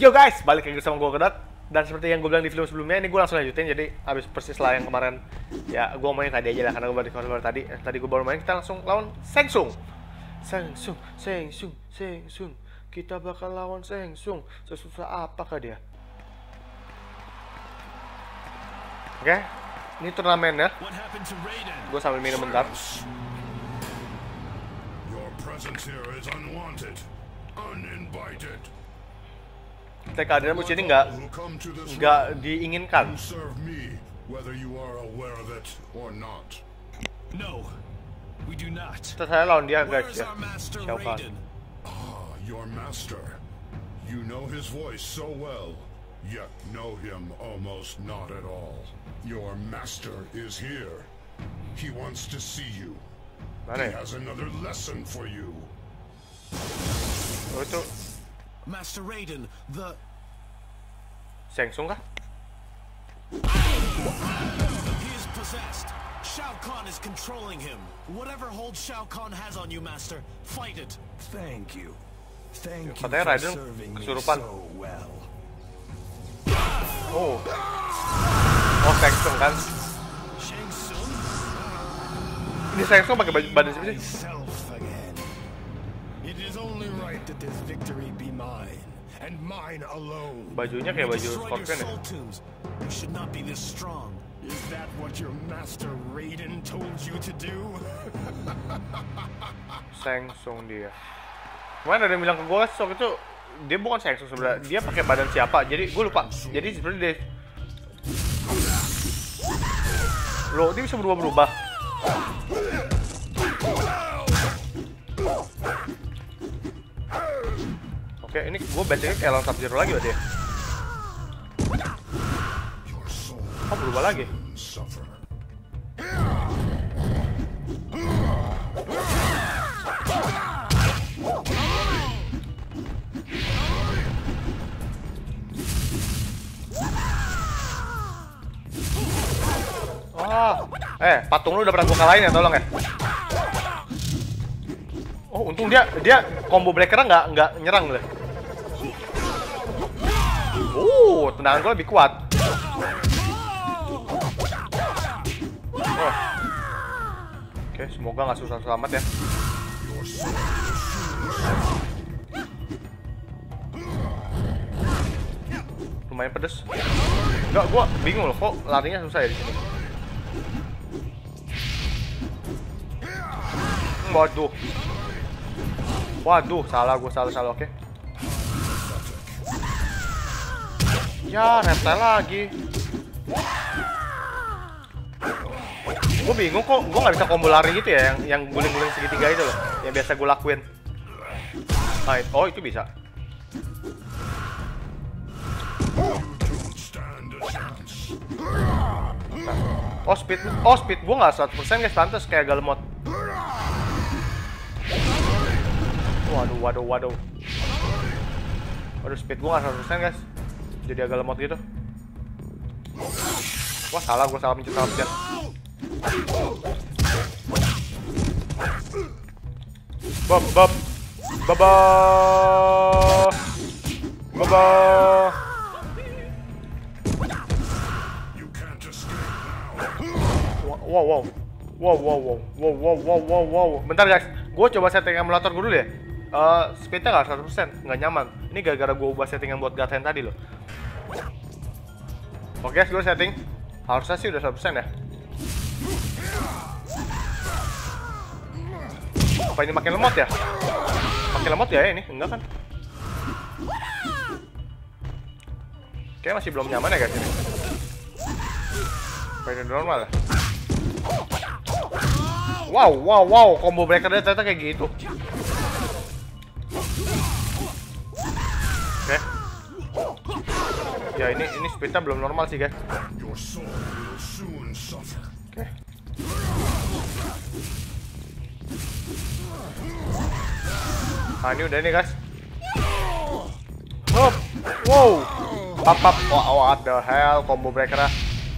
Yo guys, balik lagi sama gue Kedot. Dan seperti yang gue bilang di video sebelumnya, ini gue langsung lanjutin. Jadi abis persis lah yang kemarin. Ya gue main tadi aja lah, karena gue baru di baru tadi. Tadi gue baru main, kita langsung lawan Shang Tsung. Kita bakal lawan Shang Tsung. Sesusah apakah dia? Oke, ini turnamen ya. Gue sambil minum bentar. Your presence here is unwanted, uninvited. Kehadiran musuh ini nggak diinginkan. Serve me, whether you are aware of it or not. No, we do not. Saya lawan dia guys Where's ya. our master Siapa? Raiden? Your master. You know his voice so well, yet know him almost not at all. Your master is here. He wants to see you. Mana He ya? has another lesson for you. Oh itu Master Raiden, the... Shang Tsung kah? He is possessed. Shao Kahn is controlling him. Whatever hold Shao Kahn has on you, Master, fight it. Thank you. Thank you Katanya for Raiden serving me kesurupan. so well. Oh. Oh Shang Tsung kan? Shang Tsung? Ini Shang Tsung pakai baju badan siapa sih? Myself again. It is only right that this victory be mine, and mine alone. Bajunya kayak baju Destroy your Scorpion ya? soul tombs. You should not be this strong. Is that what your master Raiden told you to do? Shang Tsung dia. Kemarin ada yang bilang ke gue waktu itu dia bukan Shang Tsung sebenarnya, dia pakai badan siapa? Jadi gue lupa. Jadi sebenarnya dia loh, dia bisa berubah-berubah. Oke, ini gue bacanya kayak lawan Sub-Zero lagi berarti ya. Your soul Oh, berubah lagi. suffer. Oh, patung lu udah pernah gue kalahin ya, tolong ya. Oh, untung dia combo breaker-nya nggak nyerang deh. Tendangan gue lebih kuat. Oh. Oke, semoga nggak susah selamat ya. Lumayan pedes. Enggak, gue bingung loh, kok larinya susah ya di sini. Waduh, salah, oke. Ya, reptile lagi. Gue bingung kok, gue nggak bisa combo lari gitu ya, yang guling-guling segitiga itu loh, yang biasa gue lakuin. Oh, itu bisa. Stand a chance. Oh, speed gue nggak 100% guys, pantas kayak Galemot. Waduh, speed gue nggak 100% guys, jadi agak lemot gitu. Wah, salah, gue salah pencet. Baba. You can't escape now. Wow. Bentar guys, gue coba setting emulator gue dulu ya. Speednya nggak 100%, nggak nyaman. Ini gara-gara gue ubah settingan buat Gaten tadi loh. Oke guys, gue setting. Harusnya sih udah 100% ya. Apa ini makin lemot ya? Makin lemot ya ini? Enggak kan? Kayaknya masih belum nyaman ya guys ini. Main normal ya. Wow, combo breaker dia ternyata kayak gitu. Oke. Ya ini speednya belum normal sih guys. Your soul will soon suffer. Oke. Nah ini udah nih guys. Hop. Wow. Pap. What the hell, combo breaker ah.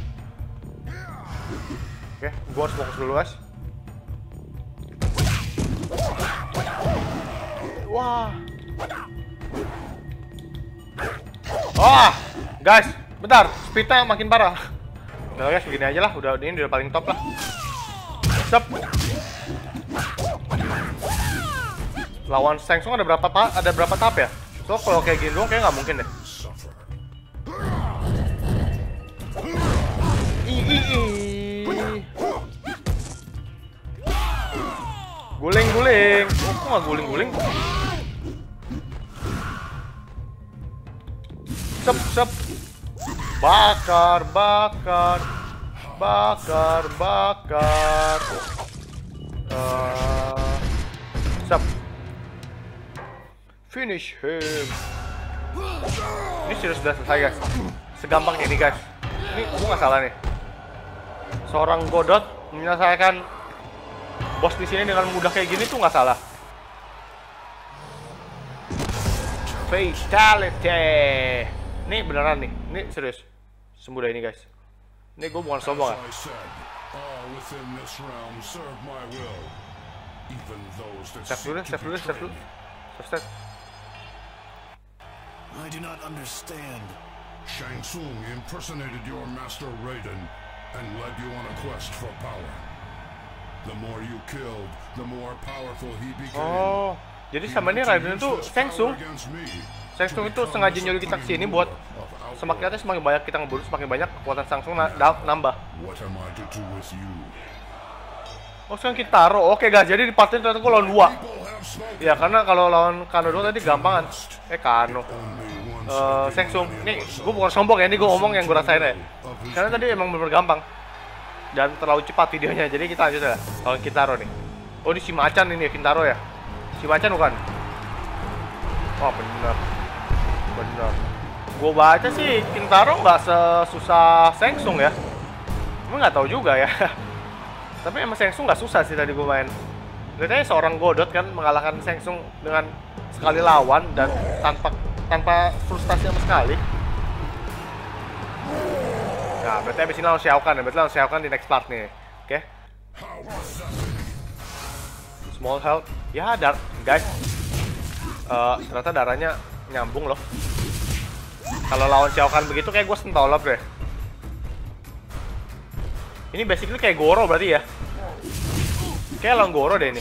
Oke, gua harus fokus dulu guys. Wah. Wah, guys, bentar, speednya makin parah. Udah guys, begini aja lah, ini udah paling top lah. Sep. Lawan Shang Tsung ada berapa tahap ya? So kalau kayak gini doang kayak nggak mungkin deh. Guling-guling. Kok nggak guling-guling? Sep. Bakar. Sep. Finish him. Ini sudah selesai guys. Segampang ini guys. Ini gue nggak salah nih. Seorang Godot menyelesaikan bos di sini dengan mudah kayak gini tuh nggak salah. Fatality. Ini beneran nih. Ini serius. Semudah ini guys. Ini gue bukan sombong ya. Save dulu. I do not understand. Shang Tsung impersonated your master Raiden and led you on a quest for power. The more you killed, the more powerful he became. Oh, jadi sama ini Raiden itu Shang Tsung. Shang Tsung itu sengaja nyuruh kita kesini buat semakin banyak kita ngebunuh, semakin banyak kekuatan Shang Tsung nambah. What am I to do with you? Oh, sekarang kita taruh. Oke guys, jadi di part ini ternyata gue lawan 2. Ya, karena kalau lawan Kano doang tadi gampangan. Kano. Shang Tsung. Nih, gue bukan sombong ya, ini gue ngomong yang gue rasain ya. Karena tadi emang bener gampang. Dan terlalu cepat videonya, jadi kita lanjut ya. Kalau Kintaro nih. Oh, ini si Macan ini ya, Kintaro ya. Si Macan bukan? Oh, bener. Gue baca sih, Kintaro nggak sesusah Shang Tsung ya. Emang nggak tahu juga ya. Tapi emang Shang Tsung nggak susah sih tadi gue main. Lihatnya seorang Godot kan mengalahkan Shang Tsung dengan sekali lawan dan tanpa frustasi sama sekali. Nah, berarti abis ini lawan Shao Kahn ya. Berarti lawan Shao Kahn di next part nih. Oke. Small health. Ya, guys. Ternyata darahnya nyambung loh. Kalau lawan Shao Kahn begitu kayak gue sentolop deh. Ini basically kayak Goro berarti ya. Kayak lawan Goro deh ini.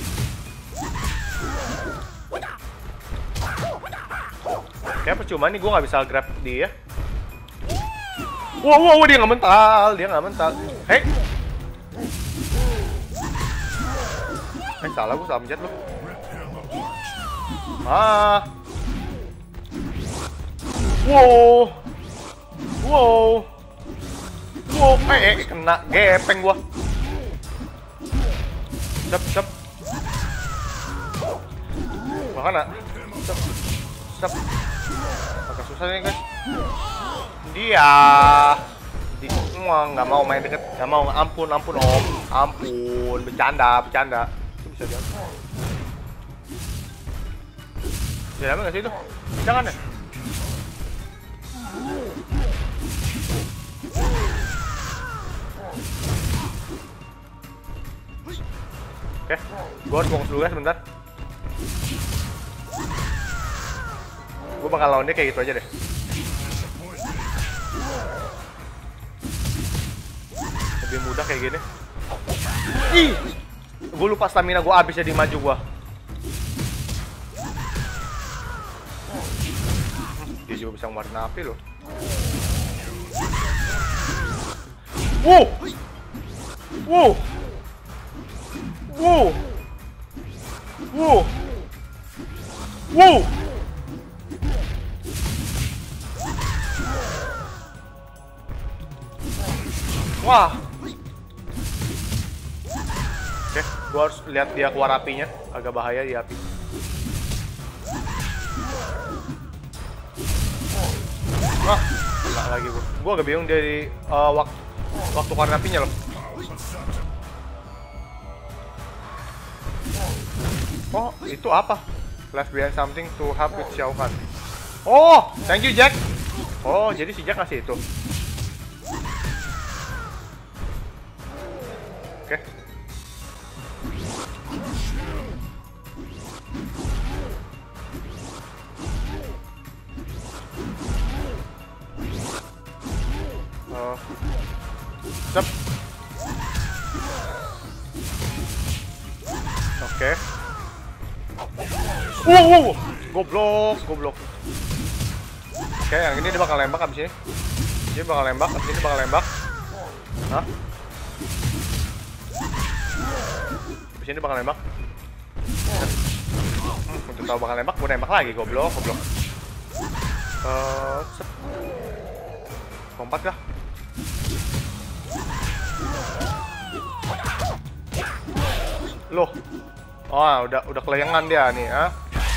Kayak percuma nih gue nggak bisa grab dia. Wow, dia nggak mental. Hei. Salah gue, salah mencet lu. Wow, kena gepeng gua. Sep. Makanya, sep. Agak susah nih guys. Dia nggak mau main deket, nggak mau. Ampun om, ampun. Bercanda. Itu bisa jalan. Bisa nggak sih itu? Jangan ya. Oke, gue harus fokus dulu ya sebentar. Gue bakal lawan dia kayak gitu aja deh. Lebih mudah kayak gini. Ih, gue lupa stamina gue habis jadi maju gue. Dia juga bisa ngeluarin api loh. Wow. Wah. Oke, gua harus lihat dia keluar apinya. Agak bahaya di api. Wah, enggak lagi gua. Gua agak bingung dia di waktu keluar apinya loh. Oh, itu apa? Left behind something to help with Shao Kahn. Oh, thank you Jack. Oh, jadi si Jack ngasih itu. Oke. Sep. Oke. Goblok. Oke, yang ini dia bakal nembak abis ini. Dia bakal nembak, abis ini bakal nembak. Hah? Abis ini bakal nembak. Untuk tahu bakal nembak, gue nembak lagi, goblok. Sep. Lompat kah? Loh. Oh, udah kelayangan dia nih, ah.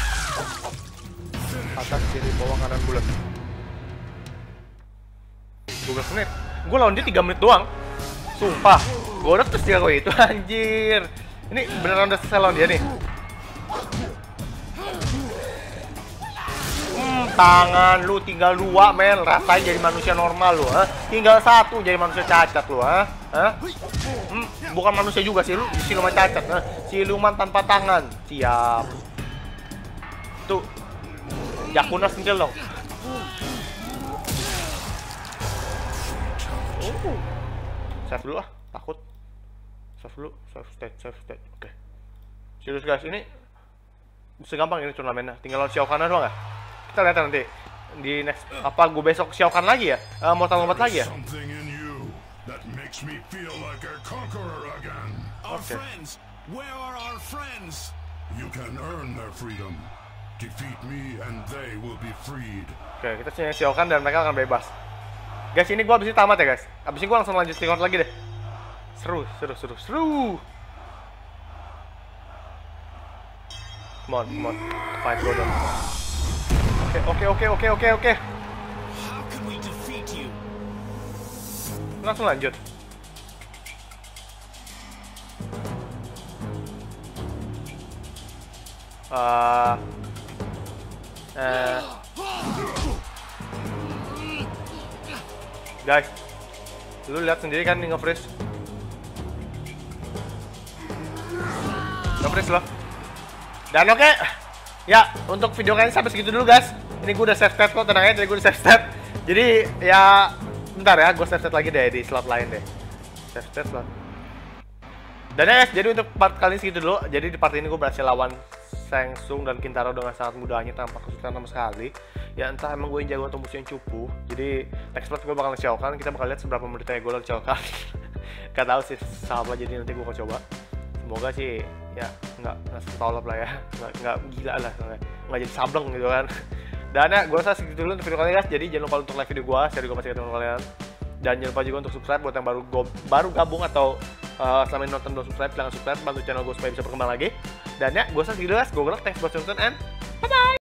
Atas, kiri, bawah, kanan, bulat. 12 menit. Gue lawan dia 3 menit doang. Sumpah. Gue udah terus dia itu, anjir. Ini beneran udah selesai lawan dia nih. Tangan lu tinggal 2, men. Rasain jadi manusia normal lu, ha? Tinggal 1 jadi manusia cacat lu, ha? Bukan manusia juga sih lu, siluman cacat, ha? Siluman tanpa tangan. Siap. Tuh. Jakuna sentil dong. Save dulu ah, takut. Save dulu, save state. Oke. Serius guys, ini segampang ini turnamennya. Tinggal lawan Shao Kahn doang ya. Kita lihat nanti di next apa gue besok Shao Kahn lagi ya? Mau lompat lagi ya? Oke. Where are our friends? You can earn their freedom. Defeat me and they will be freed. Oke, kita sini Shao Kahn dan mereka akan bebas. Guys, ini gua abis ini tamat ya guys. Abis ini gua langsung lanjut record lagi deh. Seru. Come on. Fight go dong. Oke. How can we defeat you? Langsung lanjut. Guys, lu lihat sendiri kan nih nge-freeze loh. Dan oke, ya untuk video kali ini sampai segitu dulu guys. Ini gue udah save state kok, tenang aja, gue udah save state. Jadi ya bentar ya, gue save state lagi deh di slot lain deh. Save state slot. Dan ya guys, jadi untuk part kali ini segitu dulu. Jadi di part ini gue berhasil lawan Shang Tsung dan Kintaro dengan sangat mudahnya tanpa kesulitan sama sekali. Ya entah emang gue yang jago atau musuh yang cupu. Jadi next part gue bakal Shao Kahn. Kita bakal lihat seberapa menitnya gue lawan Shao Kahn. Gak tau sih sama, jadi nanti gue akan coba. Semoga sih ya nggak setolop lah ya, nggak gila lah, nggak jadi sableng gitu kan. Dan ya gue rasa segitu dulu untuk video kali ini guys. Jadi jangan lupa untuk like video gue, share juga masih ke teman kalian. Dan jangan lupa juga untuk subscribe buat yang baru gabung atau selama ini nonton belum subscribe, silahkan subscribe, bantu channel gue supaya bisa berkembang lagi. Dan ya gue rasa segitu guys, gue thanks buat nonton and bye bye.